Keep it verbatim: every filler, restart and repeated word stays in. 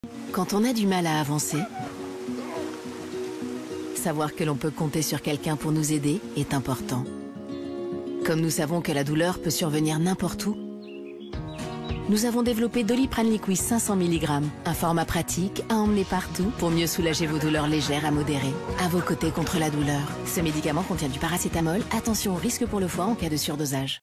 Quand on a du mal à avancer, savoir que l'on peut compter sur quelqu'un pour nous aider est important. Comme nous savons que la douleur peut survenir n'importe où, nous avons développé Doliprane Liquid cinq cents milligrammes, un format pratique à emmener partout pour mieux soulager vos douleurs légères à modérées. À vos côtés contre la douleur. Ce médicament contient du paracétamol. Attention au risque pour le foie en cas de surdosage.